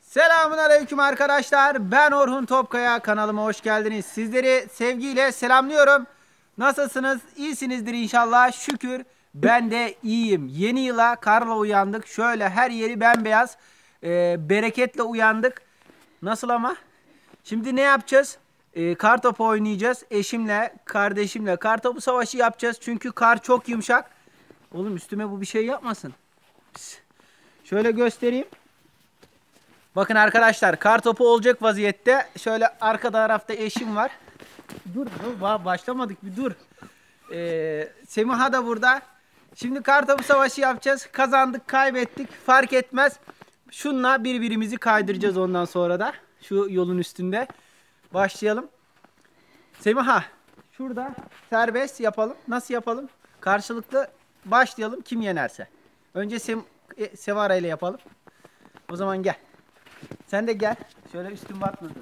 Selamünaleyküm arkadaşlar. Ben Orhun Topkaya. Kanalıma hoş geldiniz. Sizleri sevgiyle selamlıyorum. Nasılsınız? İyisinizdir inşallah. Şükür ben de iyiyim. Yeni yıla karla uyandık. Şöyle her yeri bembeyaz. Bereketle uyandık. Nasıl ama? Şimdi ne yapacağız? Kar topu oynayacağız. Eşimle, kardeşimle kar topu savaşı yapacağız. Çünkü kar çok yumuşak. Oğlum üstüme bu bir şey yapmasın. Pis. Şöyle göstereyim. Bakın arkadaşlar, kar topu olacak vaziyette. Şöyle arka tarafta eşim var. Dur başlamadık bir dur. Semiha da burada. Şimdi kar topu savaşı yapacağız. Kazandık, kaybettik fark etmez. Şunla birbirimizi kaydıracağız ondan sonra da. Şu yolun üstünde. Başlayalım. Semiha, şurada serbest yapalım. Nasıl yapalım? Karşılıklı başlayalım, kim yenerse. Önce Sevara ile yapalım. O zaman gel. Sen de gel. Şöyle üstüm batmadı.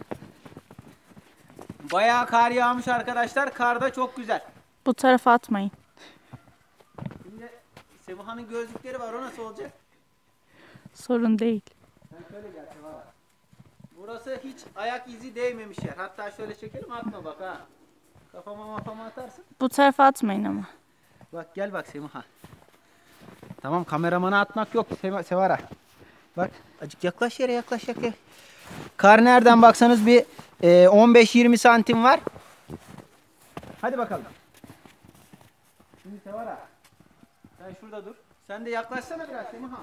Bayağı kar yağmış arkadaşlar. Kar da çok güzel. Bu tarafa atmayın. Şimdi Semiha'nın gözlükleri var. O nasıl olacak? Sorun değil. Sen şöyle gel Semiha. Burası hiç ayak izi değmemiş yer. Hatta şöyle çekelim, atma bak ha. Kafama atarsın. Bu tarafa atmayın ama. Bak gel bak Semiha. Tamam, kameramana atmak yok Sevara. Bak azıcık yaklaş yere, yaklaş. Kar nereden baksanız bir 15-20 santim var. Hadi bakalım. Şimdi Sevara, sen şurada dur. Sen de yaklaşsana biraz Semiha.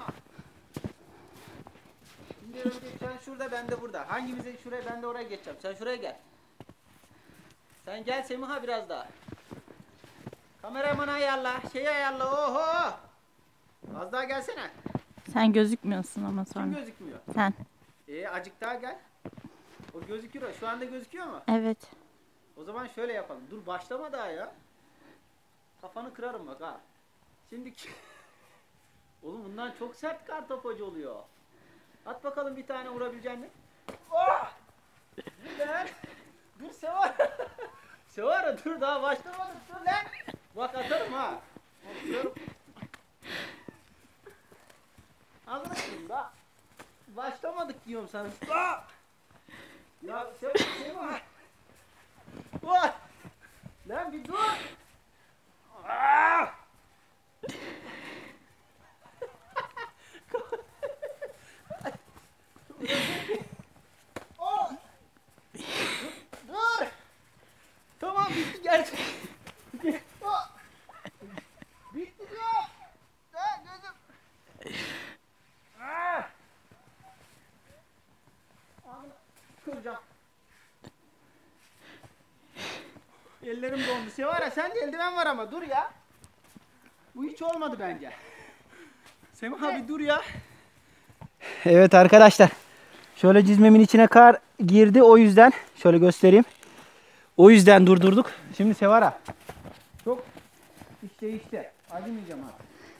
Şimdi önce sen şurada, ben de burada. Hangimize şuraya, ben de oraya geçeceğim. Sen şuraya gel. Sen gel Semiha biraz daha. Kameramana ayarla, ayarla. Oho! Az daha gelsene. Sen gözükmüyorsun ama sonra. Kim gözükmüyor? Sen. Azıcık daha gel. O gözüküyor. Şu anda gözüküyor mu? Evet. O zaman şöyle yapalım. Dur başlama daha ya. Kafanı kırarım bak ha. Şimdi oğlum bundan çok sert kar topacı oluyor. At bakalım bir tane, vurabilecek mi? Oh! Dur lan. Dur Sevara. Sevara dur, daha başlamadık. Dur lan. Bak atarım ha. Kırarım. Anladın da. Başlamadık diyorum sana. Aa! Ya Sevara. Vay! Lan bir dur! Aa! Oh! Dur! Tamam, bitti gerçek. Oh! Bitti diyor. Gözüm. Kıracağım. Ellerim dondu. Sevara, sen de eldiven var ama dur ya. Bu hiç olmadı bence. Semiha bir dur ya. Evet arkadaşlar. Şöyle çizmemin içine kar girdi, o yüzden şöyle göstereyim. O yüzden durdurduk. Şimdi Sevara. Çok iş değişti. Acımayacağım ha.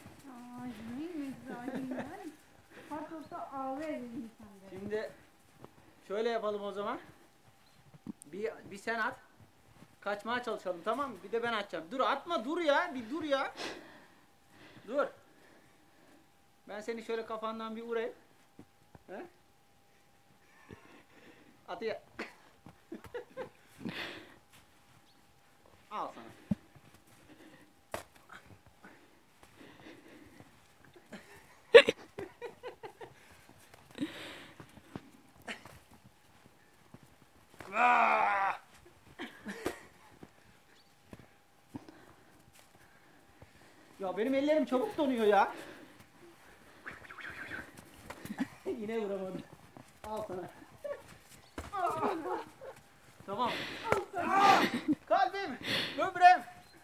Şimdi şöyle yapalım o zaman. Bir sen at. Kaçmaya çalışalım, tamam mı? Bir de ben atacağım. Dur atma, dur ya. Bir dur ya. Dur. Ben seni şöyle kafandan bir vurayım. He? Atı ya. Al sana. Ya benim ellerim çabuk donuyor ya. Yine vuramadım. Al sana. Tamam. Kalbim, böbreğim.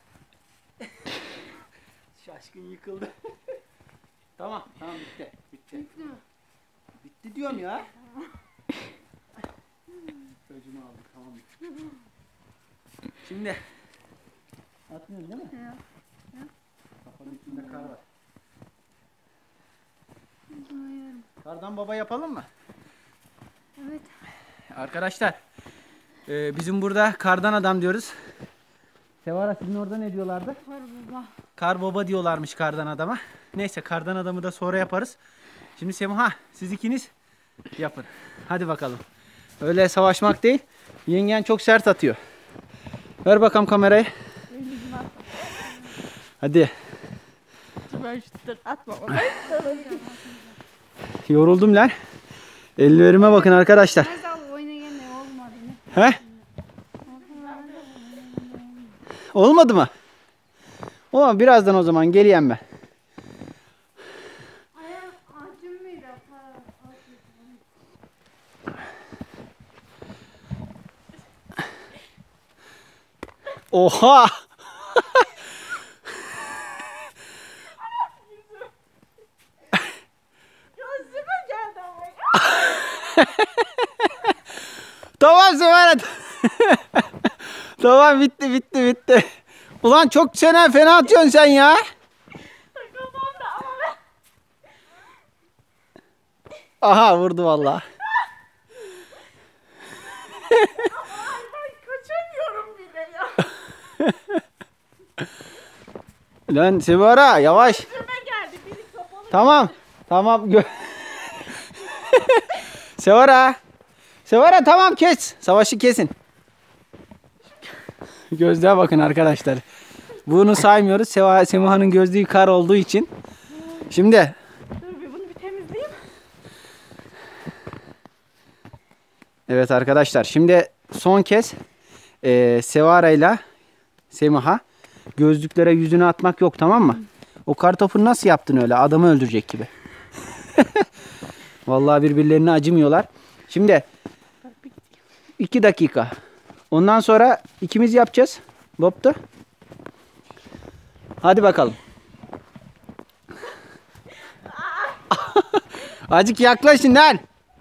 Şaşkın yıkıldı. Tamam bitti. Bitti mi? Bitti diyorum ya. Sözümü aldık, tamam. Şimdi atmıyorsun değil mi? Ya. Kafanın içinde kar var. Kardan baba yapalım mı? Evet. Arkadaşlar, bizim burada kardan adam diyoruz. Sevara, sizin orada ne diyorlardı? Kar baba. Kar baba diyorlarmış kardan adama. Neyse, kardan adamı da sonra yaparız. Şimdi Semiha, siz ikiniz Yapın. Hadi bakalım. Öyle savaşmak değil. Yengen çok sert atıyor. Ver bakalım kamerayı. Hadi. Atma. Yoruldum lan. Ellerime bakın arkadaşlar. He? Olmadı mı? O birazdan o zaman geleyim ben. Oha! Tamam Sever. Tamam bitti. Ulan çok fena atıyorsun sen ya. Aha vurdu vallahi. Kaçamıyorum bile ya. Lan Sevara yavaş. Üstüme geldi. Biri kapalı. Tamam. Sevara tamam kes. Savaşı kesin. Gözlüğe bakın arkadaşlar. Bunu saymıyoruz. Semiha'nın gözlüğü kar olduğu için. Şimdi. Dur bunu bir temizleyeyim. Evet arkadaşlar. Şimdi son kez Sevara ile Semiha gözlüklere yüzünü atmak yok, tamam mı? O kartopunu nasıl yaptın öyle? Adamı öldürecek gibi. Vallahi birbirlerine acımıyorlar. Şimdi 2 dakika. Ondan sonra ikimiz yapacağız. Boptu. Hadi bakalım. Azıcık yaklaşın lan.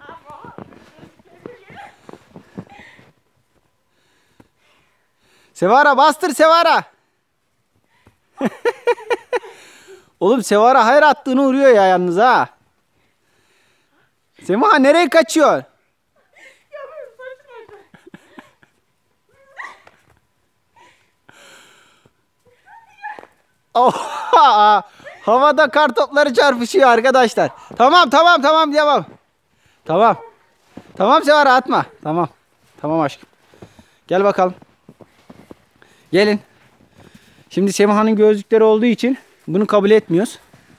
Sevara bastır Sevara. Oğlum Sevara hayır attığını vuruyor ya yalnız ha. Semiha nereye kaçıyor? Oha! Havada kartopları çarpışıyor arkadaşlar. Tamam devam. Tamam Sevara atma. Tamam aşkım. Gel bakalım. Gelin. Şimdi Semiha'nın gözlükleri olduğu için bunu kabul etmiyoruz.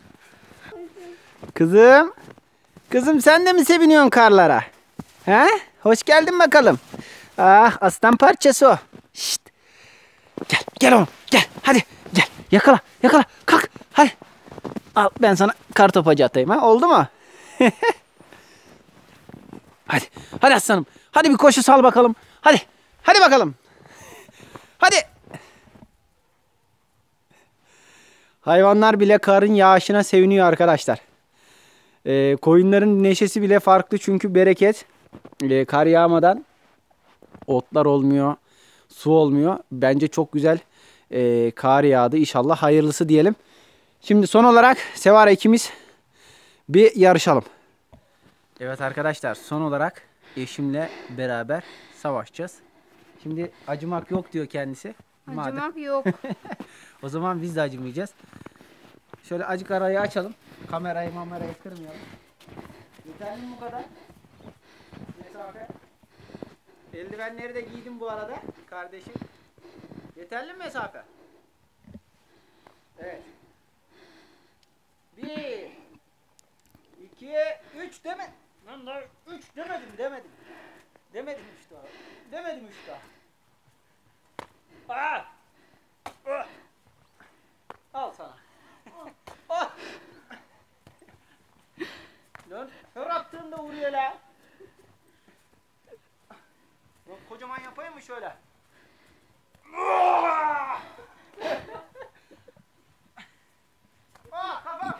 Kızım sen de mi seviniyorsun karlara? He? Hoş geldin bakalım. Ah aslan parçası o. Şşt. Gel oğlum gel hadi gel yakala kalk hadi. Al ben sana kartopacı atayım ha, oldu mu? Hadi aslanım. Hadi bir koşu sal bakalım. Hadi bakalım. Hadi. Hayvanlar bile karın yağışına seviniyor arkadaşlar. Koyunların neşesi bile farklı çünkü bereket. Kar yağmadan otlar olmuyor, su olmuyor. Bence çok güzel kar yağdı. İnşallah hayırlısı diyelim. Şimdi son olarak Sevara ikimiz bir yarışalım. Evet arkadaşlar, son olarak eşimle beraber savaşacağız. Şimdi acımak yok diyor kendisi. Acımak yok. O zaman biz de acımayacağız. Şöyle acık arayı açalım. Kamerayı kırmayalım. Yeterli mi bu kadar? Mesafe. Eldivenleri de giydim bu arada kardeşim. Yeterli mi mesafe? Evet. 1 2 3 deme. Lan daha 3 demedim. Demedim işte. Demedim işte. Aa! Al sana. Lan her attığında vuruyor la. Lan kocaman yapayım mı şöyle? Kafam.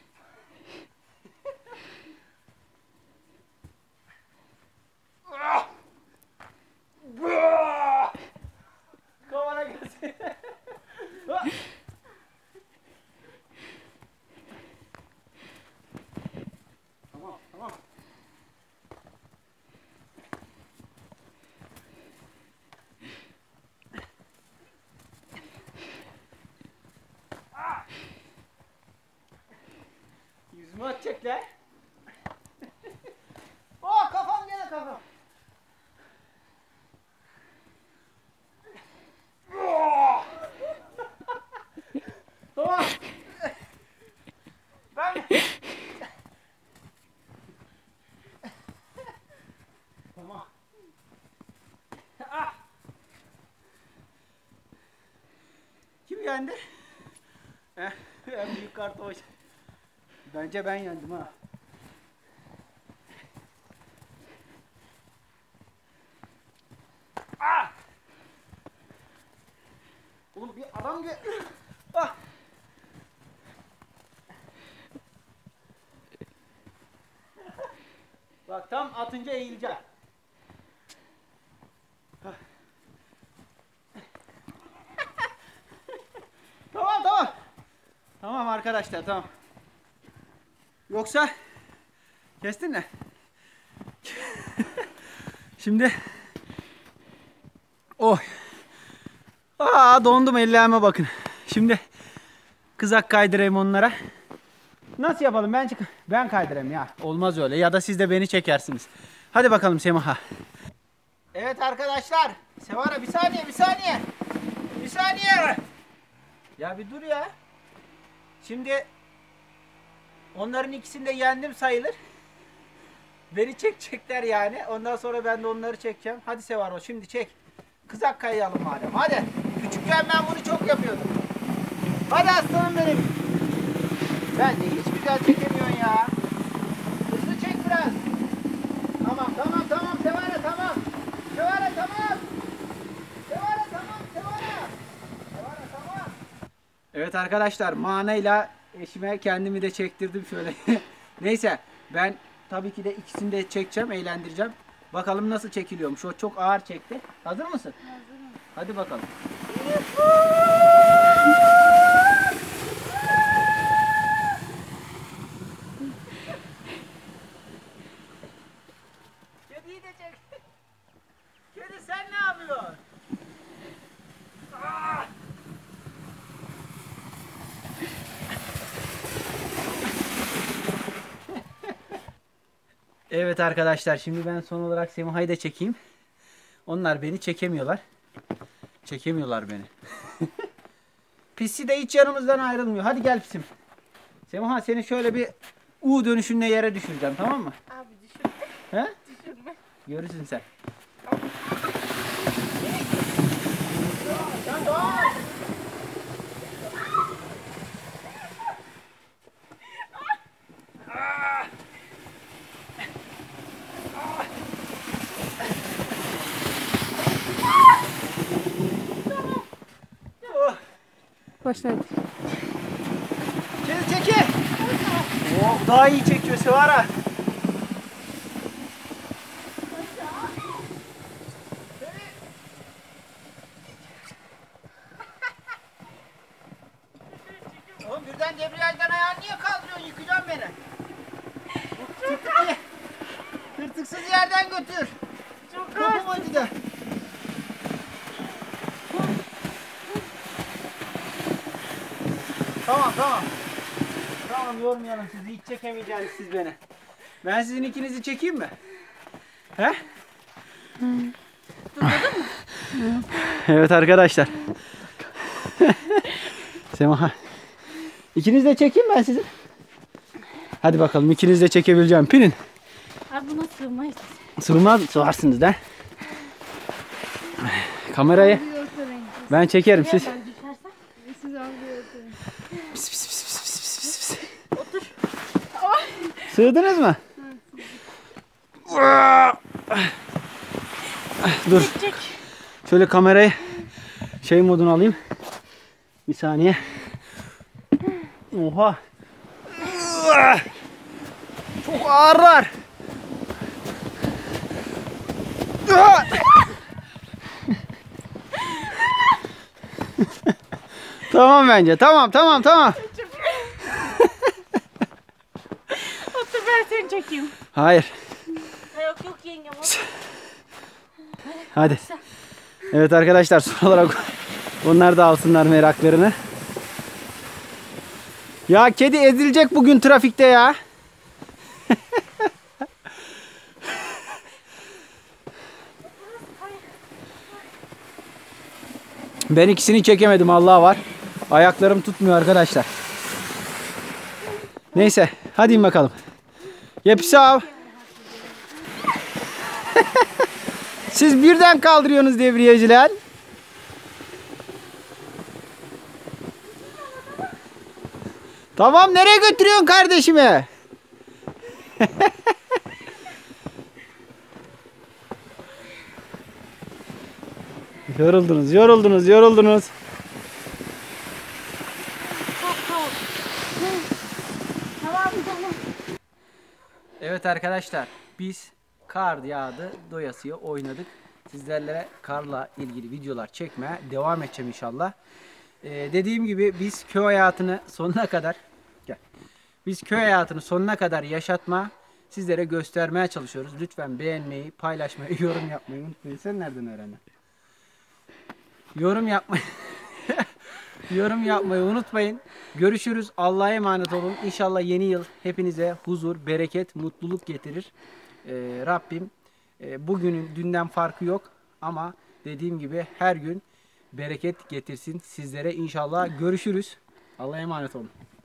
Kafana gelsin. Tamam. Yüzüme atacaklar. yendi? En büyük kartı o. Bence ben yendim ha. Ah! Oğlum bir adam gel. Ah! Bak tam atınca eğileceğim. Tamam tamam. Tamam arkadaşlar tamam. Yoksa kestin mi? Şimdi oh. Dondum ellerime bakın. Şimdi kızak kaydırayım onlara. Nasıl yapalım? Ben kaydırayım ya. Olmaz öyle. Ya da siz de beni çekersiniz. Hadi bakalım Semaha. Evet arkadaşlar. Sevara bir saniye. Bir saniye. Ya bir dur ya. Şimdi onların ikisini de yendim sayılır. Beni çekecekler yani. Ondan sonra ben de onları çekeceğim. Hadi Sevara şimdi çek. Kızak kayalım madem. Hadi. Küçükken ben bunu çok yapıyordum. Hadi aslanım benim. Ben de hiç güzel çekemiyorsun ya. Hızlı çek biraz. Tamam Sevara tamam. Sevara tamam. Evet arkadaşlar manayla eşime kendimi de çektirdim şöyle. Neyse ben tabii ki de ikisini de çekeceğim, eğlendireceğim. Bakalım nasıl çekiliyormuş. O çok ağır çekti. Hazır mısın? Hazırım. Hadi bakalım. Kediyi de çek. Kedi sen ne yapıyorsun? Evet arkadaşlar şimdi ben son olarak Semiha'yı da çekeyim. Onlar beni çekemiyorlar. Çekemiyorlar beni. Pisi de hiç yanımızdan ayrılmıyor. Hadi gel pisim. Semiha seni şöyle bir U dönüşünle yere düşüreceğim tamam mı? Abi düşürme. He? Düşürme. Görürsün sen. Başladı. Çeki. Oh, daha iyi çekiyor Sevara. Oğlum birden debriyajdan ayağını niye kaldırıyorsun? Yıkacaksın beni. Tırtıksız yerden götür. Çok Topum acıdı. Tamam. Tamam yormayalım sizi. Hiç çekemeyeceksiniz siz beni. Ben sizin ikinizi çekeyim mi? He? Evet arkadaşlar. Semaha. İkiniz de çekeyim ben sizi. Hadi bakalım ikiniz de çekebileceğim. Pinin. Abi buna sığmayız. Sığmaz, sığarsınız da. Kamerayı ben çekerim siz. Ben düşersem siz alıyor. Pis, pis, pis, pis, pis, pis, pis. Sığdınız mı? Dur. Çek. Şöyle kamerayı şey moduna alayım. Bir saniye. Oha. Çok ağırlar. Tamam bence. Tamam. Otur ben seni çekeyim. Hayır. Yok yengem. Hadi. Evet arkadaşlar son olarak onlar da alsınlar meraklarını. Ya kedi ezilecek bugün trafikte ya. Ben ikisini çekemedim Allah var. Ayaklarım tutmuyor arkadaşlar. Neyse hadi in bakalım. Yepsav. Siz birden kaldırıyorsunuz debriyajcılar. Tamam, nereye götürüyorsun kardeşimi? Yoruldunuz. Tamam. Evet arkadaşlar, biz kar yağdı doyasıya oynadık. Sizlerle karla ilgili videolar çekmeye devam edeceğim inşallah. Dediğim gibi biz köy hayatını sonuna kadar yaşatma, sizlere göstermeye çalışıyoruz. Lütfen beğenmeyi, paylaşmayı, yorum yapmayı unutmayın. Sen nereden öğrendin? Yorum yapmayı unutmayın. Görüşürüz. Allah'a emanet olun. İnşallah yeni yıl hepinize huzur, bereket, mutluluk getirir. Rabbim bugünün dünden farkı yok ama dediğim gibi her gün bereket getirsin sizlere inşallah. Görüşürüz. Allah'a emanet olun.